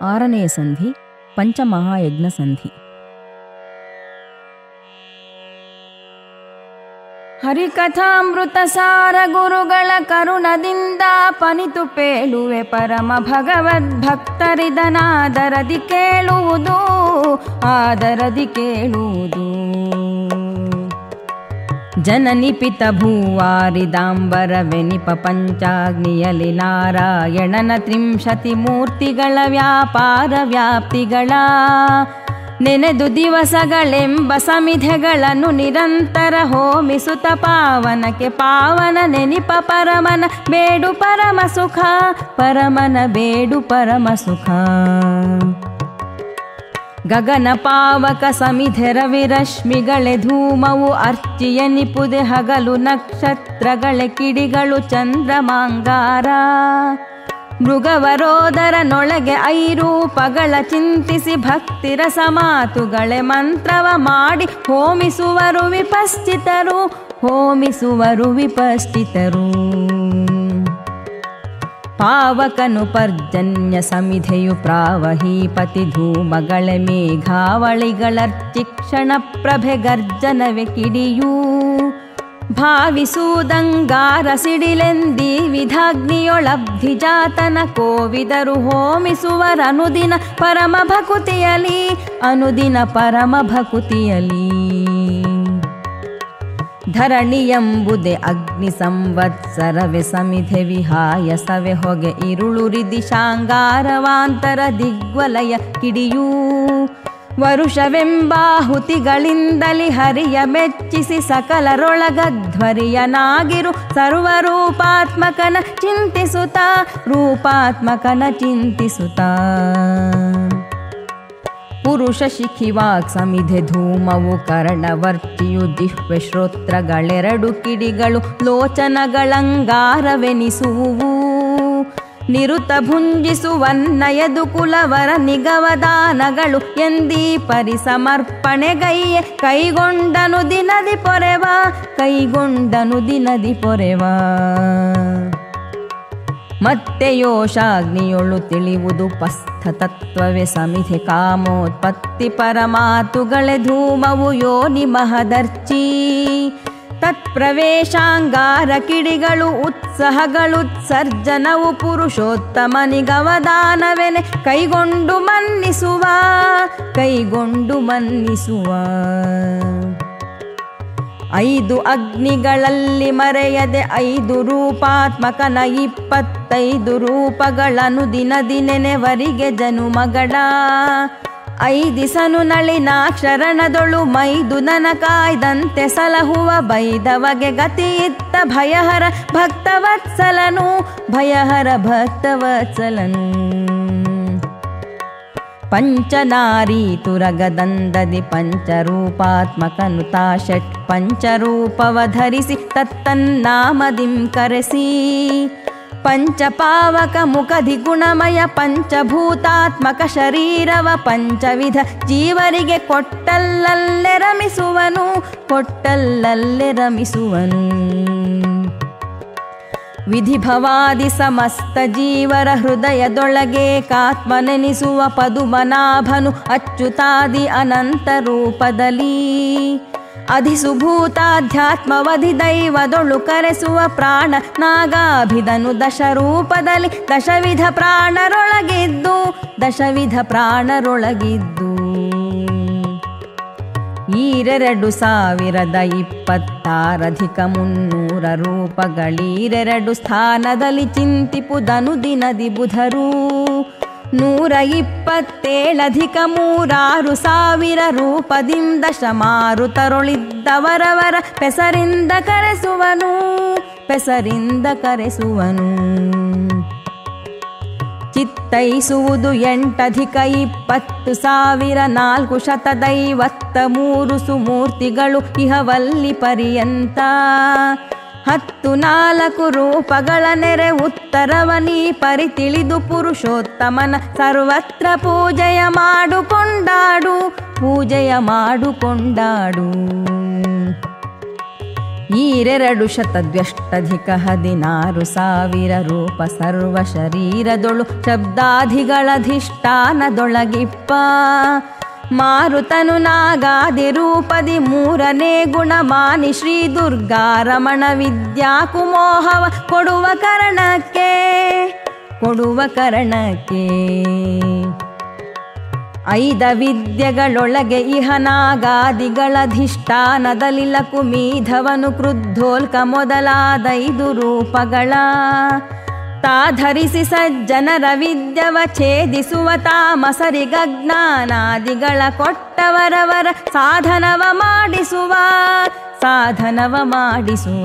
ಆರನೆಯ ಸಂಧಿ ಪಂಚಮಹಾಯಜ್ಞ ಸಂಧಿ. ಹರಿಕಥಾಮೃತ ಸಾರ ಗುರುಗಳ ಕರುಣದಿಂದ ಪನಿತು ಪೇಳುವೆ ಪರಮ ಭಗವದ್ಭಕ್ತರಿದನಾದರದಿ ಕೇಳುವುದು, ಆದರದಿ ಕೇಳುವುದು. ಜನನಿಪಿತ ಭೂವಾರಿದಾಂಬರ ವೆನಿಪ ಪಂಚಾಗ್ನಿಯಲಿ ನಾರಾಯಣನ ತ್ರಿಂಶತಿ ಮೂರ್ತಿಗಳ ವ್ಯಾಪಾರ ವ್ಯಾಪ್ತಿಗಳ ನೆನೆದು ದಿವಸಗಳೆಂಬ ಸಮಿಧೆಗಳನ್ನು ನಿರಂತರ ಹೋಮಿಸುತ್ತ ಪಾವನಕ್ಕೆ ಪಾವನ ನೆನಿಪ ಪರಮನ ಬೇಡು ಪರಮ ಸುಖ, ಪರಮನ ಬೇಡು ಪರಮ ಸುಖ. ಗಗನ ಪಾವಕ ಸಮಿಧೆ ರವಿರಶ್ಮಿಗಳೆ ಧೂಮವು ಅರ್ಚಿಯ ನಿಪುದೆ ಹಗಲು ನಕ್ಷತ್ರಗಳೆ ಕಿಡಿಗಳು ಚಂದ್ರಮಾಂಗಾರ ಮೃಗವರೋದರನೊಳಗೆ ಐರೂಪಗಳ ಚಿಂತಿಸಿ ಭಕ್ತಿರಸ ಮಾತುಗಳೆ ಮಂತ್ರವ ಮಾಡಿ ಹೋಮಿಸುವರು ವಿಪಶ್ಚಿತರು, ಹೋಮಿಸುವರು ವಿಪಶ್ಚಿತರು. ಪಾವಕನು ಪರ್ಜನ್ಯ ಸಮಿಧೆಯು ಪ್ರಾವಹೀಪತಿ ಧೂಮಗಳೆ ಮೇಘಾವಳಿಗಳರ್ಚಿಕ್ಷಣ ಪ್ರಭೆ ಗರ್ಜನವೆ ಕಿಡಿಯೂ ಭಾವಿಸುವುದಂಗಾರ ಸಿಡಿಲೆಂದಿ ವಿಧಾಗ್ನಿಯೊಳಬ್ಧಿ ಜಾತನ ಕೋವಿದರು ಹೋಮಿಸುವರನುದಿನ ಪರಮ ಭಕುತಿಯಲಿ, ಅನುದಿನ ಪರಮ ಭಕುತಿಯಲಿ. ಧರಣಿಯಂಬುದೆ ಅಗ್ನಿ ಸಂವತ್ಸರವೆ ಸಮಿಧೆ ವಿಹಾಯ ಸವೆ ಹೊಗೆ ಇರುಳುರಿದಿ ಶಾಂಗಾರವಾಂತರ ದಿಗ್ವಲಯ ಕಿಡಿಯೂ ವರುಷವೆಂಬಾಹುತಿಗಳಿಂದಲಿ ಹರಿಯ ಮೆಚ್ಚಿಸಿ ಸಕಲರೊಳಗಧ್ವರಿಯನಾಗಿರು ಸರ್ವರೂಪಾತ್ಮಕನ ಚಿಂತಿಸುತ್ತ, ರೂಪಾತ್ಮಕನ ಚಿಂತಿಸುತ್ತ. ಪುರುಷ ಶಿಖಿವಾಕ್ ಸಮಿಧೆ ಧೂಮವು ಕರ್ಣವರ್ತಿಯು ಜಿಹ್ವೆ ಶ್ರೋತ್ರಗಳೆರಡು ಕಿಡಿಗಳು ಲೋಚನಗಳಂಗಾರವೆನಿಸುವು ನಿರುತ ಭುಂಜಿಸುವನ್ನಯದು ಕುಲವರ ನಿಗವದಾನಗಳು ಎಂದೀ ಪರಿಸಮರ್ಪಣೆಗೈಯೆ ಕೈಗೊಂಡನು ದಿನದಿ ಪೊರೆವ, ಕೈಗೊಂಡನು ದಿನದಿ ಪೊರೆವ. ಮತ್ತೆ ಯೋಷಾಗ್ನಿಯೊಳು ತಿಳಿಯುವುದು ಪಸ್ಥ ತತ್ವವೇ ಸಮಿಧೆ ಕಾಮೋತ್ಪತ್ತಿ ಪರಮಾತುಗಳೆ ಧೂಮವು ಯೋನಿ ಮಹದರ್ಚಿ ತತ್ಪ್ರವೇಶಾಂಗಾರ ಕಿಡಿಗಳು ಉತ್ಸಾಹಗಳುತ್ಸರ್ಜನವು ಪುರುಷೋತ್ತಮನಿಗವದಾನವೆನೆ ಕೈಗೊಂಡು ಮನ್ನಿಸುವ, ಕೈಗೊಂಡು ಮನ್ನಿಸುವ. ಐದು ಅಗ್ನಿಗಳಲ್ಲಿ ಮರೆಯದೆ ಐದು ರೂಪಾತ್ಮಕನ 25 ರೂಪಗಳನ್ನು ದಿನದಿ ನೆನೆವರಿಗೆ ಜನುಮಗಳ ಐದಿಸನು ನಳಿನಾಕ್ಷರಣದೊಳು ಮೈದು ನನ ಕಾಯ್ದಂತೆ ಸಲಹುವ ಬೈದವಗೆ ಗತಿಯಿತ್ತ ಭಯಹರ ಭಕ್ತವತ್ಸಲನು, ಭಯಹರ ಭಕ್ತವತ್ಸಲನು. ಪಂಚನಾರೀ ತುರಗದಂದದಿ ಪಂಚರೂಪಾತ್ಮಕನು ತಾ ಷಟ್ ಪಂಚರೂಪವ ಧರಿಸಿ ತತ್ತನ್ನಾಮದಿಂ ಕರೆಸಿ ಪಂಚಪಾವಕ ಮುಖದಿ ಗುಣಮಯ ಪಂಚಭೂತಾತ್ಮಕ ಶರೀರವ ಪಂಚವಿಧ ಜೀವರಿಗೆ ಕೊಟ್ಟಲ್ಲಲ್ಲೇ ರಮಿಸುವನು, ಕೊಟ್ಟಲ್ಲಲ್ಲೇ ರಮಿಸುವನು. ವಿಧಿಭವಾದಿ ಸಮಸ್ತ ಜೀವರ ಹೃದಯದೊಳಗೇಕಾತ್ಮನೆನಿಸುವ ಪದುಮನಾಭನು ಅಚ್ಯುತಾದಿ ಅನಂತ ರೂಪದಲ್ಲಿ ಅಧಿಸುಭೂತಾಧ್ಯಾತ್ಮವಧಿ ದೈವದೊಳು ಕರೆಸುವ ಪ್ರಾಣ ನಾಗಾಭಿದನು ದಶರೂಪದಲ್ಲಿ ದಶವಿಧ ಪ್ರಾಣರೊಳಗಿದ್ದು, ದಶವಿಧ ಪ್ರಾಣರೊಳಗಿದ್ದು. 2,26,300 ರೂಪಗಳೀರೆರಡು ಸ್ಥಾನದಲ್ಲಿ ಚಿಂತಿಪುದನು ದಿನದಿ ಬುಧರು 127,300 ರೂಪದಿಂ ದಶಮಾರುತರೊಳಿದ್ದವರವರ ಪೆಸರಿಂದ ಕರೆಸುವನು, ಪೆಸರಿಂದ ಕರೆಸುವನು. ಚಿತ್ತೈಸುವುದು 8,20,453 ಸುಮೂರ್ತಿಗಳು ಇಹವಲ್ಲಿ ಪರ್ಯಂತ 14 ರೂಪಗಳ ನೆರೆ ಉತ್ತರವನಿ ಪರಿತಿಳಿದು ಪುರುಷೋತ್ತಮನ ಸರ್ವತ್ರ ಪೂಜೆಯ ಮಾಡಿಕೊಂಡಾಡು, ಪೂಜೆಯ ಮಾಡಿಕೊಂಡಾಡು. ಈರೆರಡು ಶತದ್ವ್ಯಷ್ಟಧಿಕ 16,000 ರೂಪ ಸರ್ವ ಶರೀರದೊಳು ಶಬ್ದಾಧಿಗಳಧಿಷ್ಠಾನದೊಳಗಿಪ್ಪ ಮಾರುತನು ನಾಗಾದಿ ರೂಪದಿ 3ನೇ ಗುಣಮಾನಿ ಶ್ರೀ ದುರ್ಗಾರಮಣ ವಿದ್ಯಾ ಕುಮೋಹವ ಕೊಡುವ ಕರಣಕ್ಕೆ 5 ವಿದ್ಯೆಗಳೊಳಗೆ ಇಹನಾಗಾದಿಗಳಧಿಷ್ಠಾನದಲ್ಲಿ ಲಕುಮೀಧವನು ಕ್ರುದ್ಧೋಲ್ಕ ಮೊದಲಾದ 5 ರೂಪಗಳ ತಾಧರಿಸಿ ಸಜ್ಜನರ ವಿದ್ಯವ ಛೇದಿಸುವ ತಾಮಸರಿಗಜ್ಞಾನಾದಿಗಳ ಕೊಟ್ಟವರವರ ಸಾಧನವ ಮಾಡಿಸುವ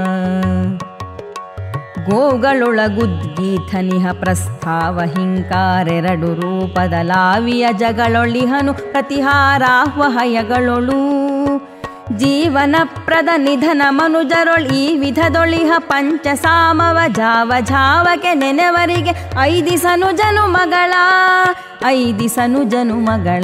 ಗೋಗಳೊಳಗುದ್ಗೀಥನಿಹ ಪ್ರಸ್ಥಾವ ಹಿಂಕಾರೆರಡು ರೂಪದ ಲಾವಿಯ ಜಗಳೊಳಿಹನು ಪ್ರತಿಹಾರಾಹ್ವಹಯಗಳೊಳು ಜೀವನಪ್ರದ ನಿಧನ ಮನುಜರೊಳ್ ಈ ವಿಧದೊಳಿಹ ಪಂಚಸಾಮವ ಜಾವಕ್ಕೆ ನೆನೆವರಿಗೆ 5 ಜನುಮಗಳ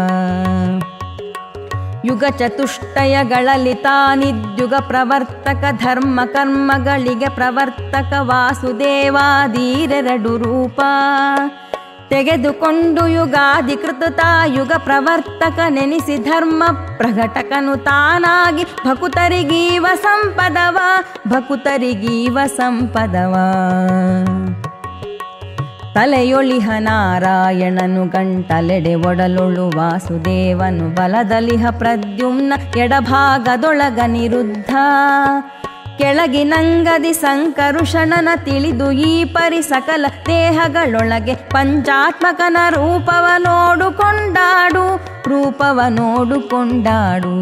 ಯುಗ ಚತುಷ್ಟಯಗಳಲ್ಲಿ ತಾನಿದ್ಯುಗ ಪ್ರವರ್ತಕ ಧರ್ಮ ಕರ್ಮಗಳಿಗೆ ಪ್ರವರ್ತಕ ವಾಸುದೇವಾದೀರೆರಡು ರೂಪ ತೆಗೆದುಕೊಂಡು ಯುಗಾಧಿಕೃತ ಯುಗ ಪ್ರವರ್ತಕ ನೆನೆಸಿ ಧರ್ಮ ಪ್ರಘಟಕನು ತಾನಾಗಿ ಭಕುತರಿಗೀವ ಸಂಪದವ ತಲೆಯೊಳಿಹ ನಾರಾಯಣನು ಗಂಟಲೆಡೆ ಒಡಲೊಳು ವಾಸುದೇವನು ಬಲದಲಿಹ ಪ್ರದ್ಯುಮ್ನ ಎಡಭಾಗದೊಳಗ ನಿರುದ್ಧ ಕೆಳಗಿನಂಗದಿ ಸಂಕರುಷಣನ ತಿಳಿದು ಈ ಪರಿ ಸಕಲ ದೇಹಗಳೊಳಗೆ ಪಂಚಾತ್ಮಕನ ರೂಪವ ನೋಡುಕೊಂಡಾಡು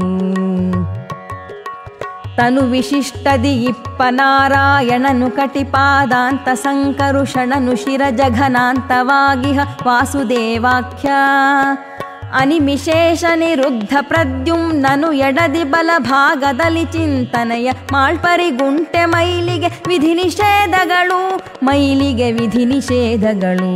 ತನು ವಿಶಿಷ್ಟದಿ ಇಪ್ಪ ನಾರಾಯಣನು ಕಟಿಪಾದಾಂತ ಸಂಕರುಷಣನು ಶಿರಜಘನಾಂತವಾಗಿಹ ವಾಸುದೇವಾಖ್ಯ ಅನಿಮಿಶೇಷ ನಿರುದ್ಧ ಪ್ರದ್ಯುಮ್ನನು ಎಡದಿ ಬಲಭಾಗದಲ್ಲಿ ಚಿಂತನೆಯ ಮಾಳ್ಪರಿ ಗುಂಟೆ ಮೈಲಿಗೆ ವಿಧಿ ನಿಷೇಧಗಳು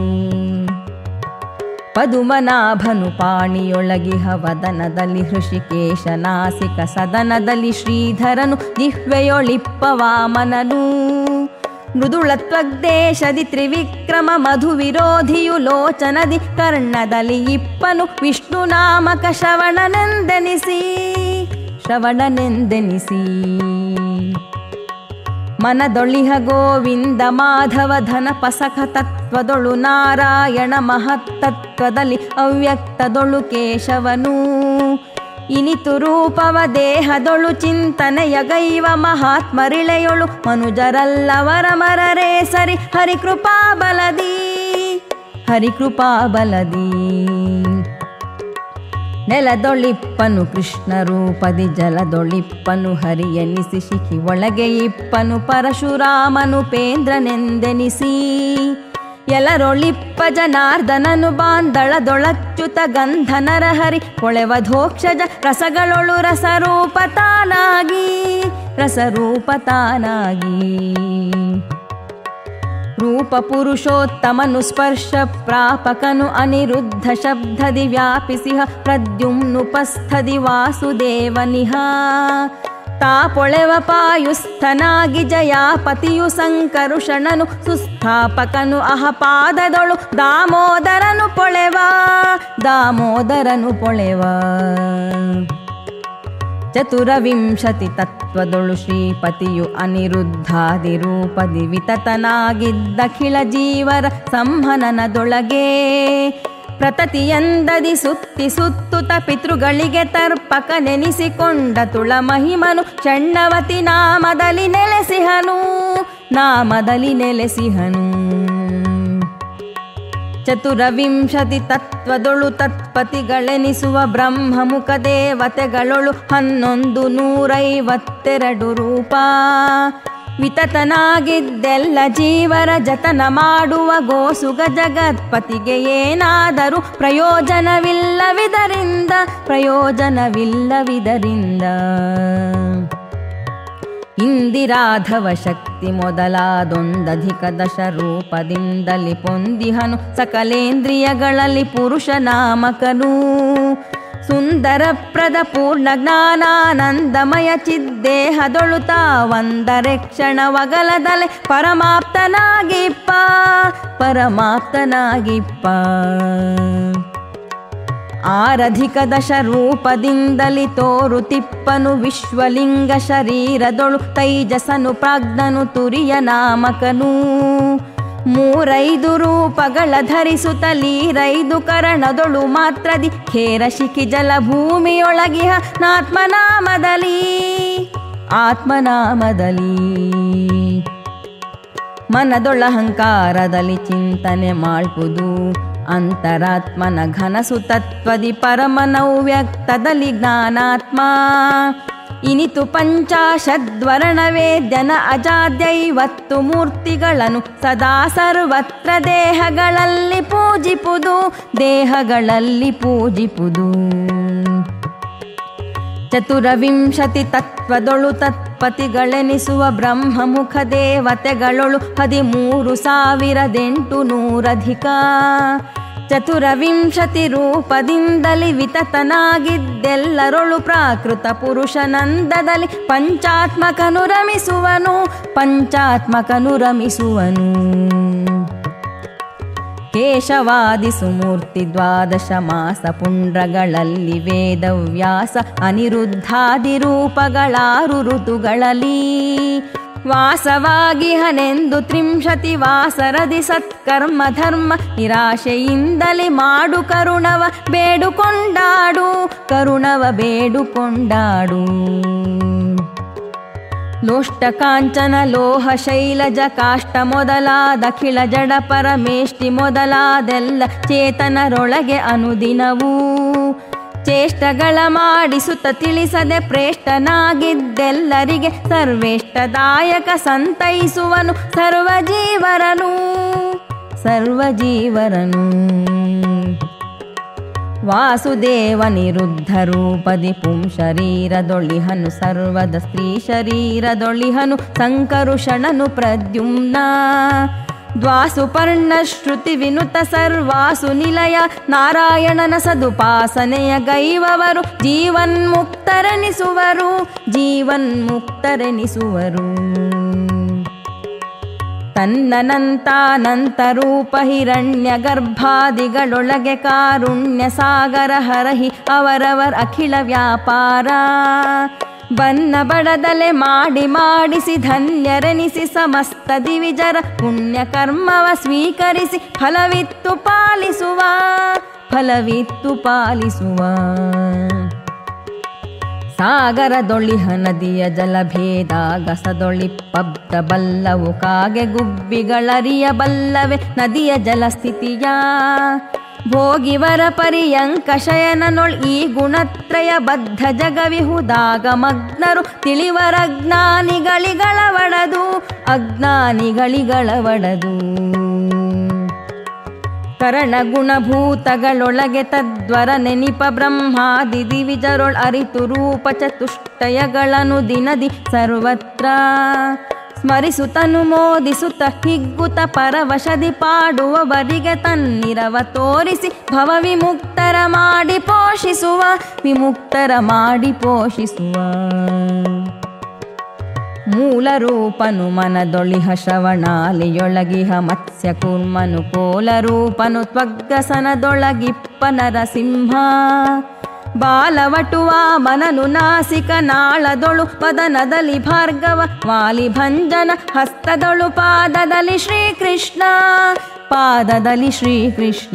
ಪದುಮನಾಭನು ಪಾಣಿಯೊಳಗಿಹ ವದನದಲ್ಲಿ ಹೃಷಿಕೇಶ ನಾಸಿಕ ಸದನದಲ್ಲಿ ಶ್ರೀಧರನು ಜಿಹ್ವೆಯೊಳಿಪ್ಪ ವಾಮನನು ಮೃದುಳತ್ವಗ್ದೇಶದಿ ತ್ರಿವಿಕ್ರಮ ಮಧು ವಿರೋಧಿಯು ಲೋಚನದಿ ಕರ್ಣದಲ್ಲಿ ಇಪ್ಪನು ವಿಷ್ಣು ನಾಮಕ ಶ್ರವಣನೆಂದೆನಿಸಿ ಮನದೊಳಿಹ ಗೋವಿಂದ ಮಾಧವ ಧನ ಪಸಖ ತತ್ವದೊಳು ನಾರಾಯಣ ಮಹತ್ತತ್ವದಲ್ಲಿ ಅವ್ಯಕ್ತದೊಳು ಕೇಶವನು ಇನಿತು ರೂಪವ ದೇಹದೊಳು ಚಿಂತನೆಯ ಗೈವ ಮಹಾತ್ಮರಿಳೆಯೊಳು ಮನುಜರಲ್ಲವರ ಮರರೇ ಸರಿ ಹರಿಕೃಪಾಬಲದಿ ನೆಲದೊಳಿಪ್ಪನು ಕೃಷ್ಣ ರೂಪದಿ ಜಲದೊಳಿಪ್ಪನು ಹರಿಯನಿಸಿ ಶಿಖಿ ಒಳಗೆ ಇಪ್ಪನು ಪರಶುರಾಮನು ಪೇಂದ್ರನೆಂದೆನಿಸಿ ಎಲರೊಳಿಪ್ಪ ಜನಾರ್ದನನು ಬಾಂದಳದೊಳಚ್ಯುತ ಗಂಧನರ ಹರಿ ಕೊಳೆವಧೋಕ್ಷಜ ರಸಗಳೊಳು ರಸರೂಪತಾನಾಗಿ ರೂಪ ಪುರುಷೋತ್ತಮನು ಸ್ಪರ್ಶ ಪ್ರಾಪಕನು ಅನಿರುದ್ಧ ಶಬ್ದದಿ ವ್ಯಾಪಿಸಿಹ ಪ್ರದ್ಯುಮ್ನುಪಸ್ಥದಿ ವಾಸುದೇವನಿಹ ತಾಪೊಳೆವ ಪಾಯುಸ್ಥನಾಗಿ ಜಯಾಪತಿಯು ಸಂಕರುಷಣನು ಸುಸ್ಥಾಪಕನು ಅಹಪಾದದೊಳು ದಾಮೋದರನು ಪೊಳೆವ ಚತುರವಿಂಶತಿ ತತ್ವದೊಳು ಶ್ರೀಪತಿಯು ಅನಿರುದ್ಧಾದಿ ರೂಪದಿ ವಿತತನಾಗಿದ್ದಖಿಳ ಜೀವರ ಸಂಹನನದೊಳಗೆ ಪ್ರತತಿಯಂದದಿ ಸುತ್ತುತ್ತ ಪಿತೃಗಳಿಗೆ ತರ್ಪಕ ನೆನೆಸಿಕೊಂಡ ತುಳ ಮಹಿಮನು ಷಣ್ಣವತಿ ನಾಮದಲ್ಲಿ ನೆಲೆಸಿಹನು ಚತುರವಿಂಶತಿ ತತ್ವದೊಳು ತತ್ಪತಿಗಳೆನಿಸುವ ಬ್ರಹ್ಮಮುಖ ದೇವತೆಗಳೊಳು 1152 ರೂಪ ವಿತತನಾಗಿದ್ದೆಲ್ಲ ಜೀವರ ಜತನ ಮಾಡುವ ಗೋಸುಗ ಜಗತ್ಪತಿಗೆ ಏನಾದರೂ ಪ್ರಯೋಜನವಿಲ್ಲವಿದರಿಂದ ಇಂದಿರಾಧವ ಶಕ್ತಿ ಮೊದಲಾದೊಂದಧಿಕ ದಶ ರೂಪದಿಂದಲಿ ಪೊಂದಿಹನು ಸಕಲೇಂದ್ರಿಯಗಳಲ್ಲಿ ಪುರುಷ ನಾಮಕನು ಸುಂದರಪ್ರದ ಪೂರ್ಣ ಜ್ಞಾನಾನಂದಮಯ ಚಿದ್ದೇಹದೊಳುತ ಒಂದರೆ ಕ್ಷಣವಗಲದಲೆ ಪರಮಾಪ್ತನಾಗಿಪ್ಪ ಪರಮಾಪ್ತನಾಗಿಪ್ಪ. ಆರಧಿಕ ದಶ ರೂಪದಿಂದಲಿ ತೋರುತಿಪ್ಪನು ವಿಶ್ವಲಿಂಗ ಶರೀರದೊಳು ತೈಜಸನು ಪ್ರಾಜ್ಞನು ತುರಿಯ ನಾಮಕನು. ಮೂರೈದು ರೂಪಗಳ ಧರಿಸುತ್ತಲೀರೈದು ಕರಣದೊಳು ಮಾತ್ರದಿ ಖೇರ ಶಿಖಿ ಜಲ ಭೂಮಿಯೊಳಗಿಹ ನಾತ್ಮನಾಮದಲ್ಲಿ ಆತ್ಮನಾಮದಲ್ಲಿ. ಮನದೊಳಹಂಕಾರದಲ್ಲಿ ಚಿಂತನೆ ಮಾಡ್ಪುದು ಅಂತರಾತ್ಮನ ಘನಸು ತತ್ವದಿ ಪರಮನವ್ಯಕ್ತದಲ್ಲಿ ಜ್ಞಾನಾತ್ಮ. ಇನಿತು ಪಂಚಾಶದ್ವರ್ಣವೇದ್ಯನ ಅಜಾದ್ಯೈವತ್ತು ಮೂರ್ತಿಗಳನ್ನು ಸದಾ ಸರ್ವತ್ರ ದೇಹಗಳಲ್ಲಿ ಪೂಜಿಪುದು ದೇಹಗಳಲ್ಲಿ ಪೂಜಿಪುದು. ಚತುರವಿಂಶತಿ ತತ್ವದೊಳು ತತ್ಪತಿಗಳೆನಿಸುವ ಬ್ರಹ್ಮಮುಖ ದೇವತೆಗಳೊಳು 13,800 ಚತುರವಿಂಶತಿ ರೂಪದಿಂದಲಿ ವಿತತನಾಗಿದ್ದೆಲ್ಲರೊಳು ಪ್ರಾಕೃತ ಪುರುಷನಂದದಲ್ಲಿ ಪಂಚಾತ್ಮಕನು ರಮಿಸುವನು ಪಂಚಾತ್ಮಕನು ರಮಿಸುವನು. ಕೇಶವಾದಿ ಸುಮೂರ್ತಿ ದ್ವಾದಶ ಮಾಸ ಪುಂಡ್ರಗಳಲ್ಲಿ ವೇದವ್ಯಾಸ ಅನಿರುದ್ಧಾದಿ ರೂಪಗಳಾರು ಋತುಗಳಲ್ಲಿ ವಾಸವಾಗಿ ಹನೆಂದು ತ್ರಿಂಶತಿ ವಾಸರದಿ ಸತ್ಕರ್ಮ ಧರ್ಮ ನಿರಾಶೆಯಿಂದಲೇ ಮಾಡು ಕರುಣವ ಬೇಡುಕೊಂಡಾಡು ಕರುಣವ ಬೇಡುಕೊಂಡಾಡು. ಲೋಷ್ಟ ಕಾಂಚನ ಲೋಹ ಶೈಲಜ ಕಾಷ್ಟ ಮೊದಲಾದಖಿಳ ಜಡ ಪರಮೇಷ್ಟಿ ಮೊದಲಾದೆಲ್ಲ ಚೇತನರೊಳಗೆ ಅನುದಿನವೂ ಚೇಷ್ಟಗಳ ಮಾಡಿಸುತ್ತ ತಿಳಿಸದೆ ಪ್ರೇಷ್ಟನಾಗಿದ್ದೆಲ್ಲರಿಗೆ ಸರ್ವೇಷ್ಟದಾಯಕ ಸಂತೈಸುವನು ಸರ್ವಜೀವರನು ಸರ್ವಜೀವರನು. ವಾಸುದೇವ ನಿರುದ್ಧ ರೂಪದಿ ಪುಂ ಶರೀರದೊಳಿಹನು ಸರ್ವದ ಸ್ತ್ರೀ ಶರೀರದೊಳಿಹನು ಸಂಕರುಷಣನು ಪ್ರದ್ಯುಮ್ನ. ದ್ವಾಸುಪರ್ಣ ಶ್ರುತಿ ವಿನುತ ಸರ್ವಾಸು ನಿಲಯ ನಾರಾಯಣನ ಸದುಪಾಸನೆಯ ಗೈವವರು ಜೀವನ್ಮುಕ್ತರೆನಿಸುವರು ಜೀವನ್ಮುಕ್ತರೆನಿಸುವರು. ತನ್ನನಂತಾನಂತ ರೂಪ ಹಿರಣ್ಯ ಗರ್ಭಾದಿಗಳೊಳಗೆ ಕಾರುಣ್ಯ ಸಾಗರ ಹರಹಿ ಅವರವರ ಅಖಿಲ ವ್ಯಾಪಾರ ಬನ್ನ ಬಡದಲೆ ಮಾಡಿ ಮಾಡಿಸಿ ಧನ್ಯರೆನಿಸಿ ಸಮಸ್ತ ದಿವಿಜರ ಪುಣ್ಯ ಕರ್ಮವ ಸ್ವೀಕರಿಸಿ ಫಲವಿತ್ತು ಪಾಲಿಸುವ ಫಲವಿತ್ತು ಪಾಲಿಸುವ. ಸಾಗರದೊಳಿಹ ನದಿಯ ಜಲಭೇದ ಗಸದೊಳಿಪ್ಪಬ್ದ ಬಲ್ಲವು ಕಾಗೆ ಗುಬ್ಬಿಗಳರಿಯಬಲ್ಲವೆ ನದಿಯ ಜಲಸ್ಥಿತಿಯ. ಭೋಗಿವರ ಪರ್ಯಂಕ ಶಯನನೊಳ್ ಈ ಗುಣತ್ರಯ ಬದ್ಧ ಜಗವಿಹುದಾಗ ಮಗ್ನರು ತಿಳಿವರಜ್ಞಾನಿಗಳಿಗಳವಡದು ಅಜ್ಞಾನಿಗಳಿಗಳವಡದು. ಕರಣ ಗುಣಭೂತಗಳೊಳಗೆ ತದ್ವರ ನೆನಿಪ ಬ್ರಹ್ಮಾದಿ ದಿವಿಜರೊಳ್ ಅರಿತು ರೂಪ ಚತುಷ್ಟಯಗಳನ್ನು ದಿನದಿ ಸರ್ವತ್ರ ಸ್ಮರಿಸುತ್ತನು ಮೋದಿಸುತ್ತ ಹಿಗ್ಗುತ್ತ ಪರವಶದಿ ಪಾಡುವವರಿಗೆ ತನ್ನಿರವ ತೋರಿಸಿ ಭವ ವಿಮುಕ್ತರ ಮಾಡಿ ಪೋಷಿಸುವ ವಿಮುಕ್ತರ ಮಾಡಿ ಪೋಷಿಸುವ. ಮೂಲ ರೂಪನು ಮನದೊಳಿಹ ಶ್ರವಣಾಲಿಯೊಳಗಿಹ ಮತ್ಸ್ಯ ಕೂರ್ಮನು ಕೋಲ ರೂಪನು ತ್ವಗ್ಗಸನದೊಳಗಿಪ್ಪ ನರಸಿಂಹ. ಬಾಲವಟುವ ಮನನು ನಾಸಿಕ ನಾಳದೊಳು ವದನದಲ್ಲಿ ಭಾರ್ಗವ ವಾಲಿಭಂಜನ ಹಸ್ತದೊಳು ಪಾದದಲ್ಲಿ ಶ್ರೀಕೃಷ್ಣ ಪಾದದಲ್ಲಿ ಶ್ರೀಕೃಷ್ಣ.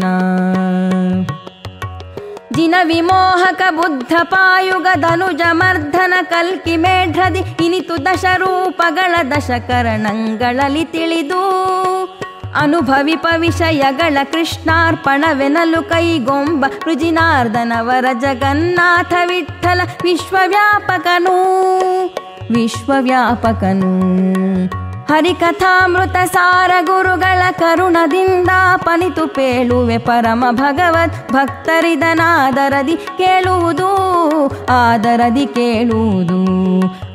ಜಿನ ವಿಮೋಹಕ ಬುದ್ಧ ಪಾಯುಗ ಧನುಜ ಮರ್ಧನ ಕಲ್ಕಿ ಮೇಢ್ರದಿ ಇನಿತು ದಶ ರೂಪಗಳ ದಶಕರಣಗಳಲ್ಲಿ ತಿಳಿದು ಅನುಭವಿಪ ವಿಷಯಗಳ ಕೃಷ್ಣಾರ್ಪಣವೆನಲು ಕೈಗೊಂಬ ರುಜಿನಾರ್ದನವರ ಜಗನ್ನಾಥ ವಿಠಲ ವಿಶ್ವವ್ಯಾಪಕನು ವಿಶ್ವವ್ಯಾಪಕನು. ಹರಿಕಥಾಮೃತ ಸಾರ ಗುರುಗಳ ಕರುಣದಿಂದ ಪನಿತು ಪೇಳುವೆ ಪರಮ ಭಗವತ್ ಭಕ್ತರಿದನಾದರದಿ ಕೇಳುವುದು ಆದರದಿ ಕೇಳುವುದು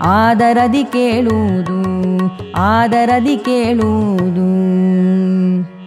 ಆದರದಿ ಕೇಳುವುದು ಆದರದಿ ಕೇಳುವುದು.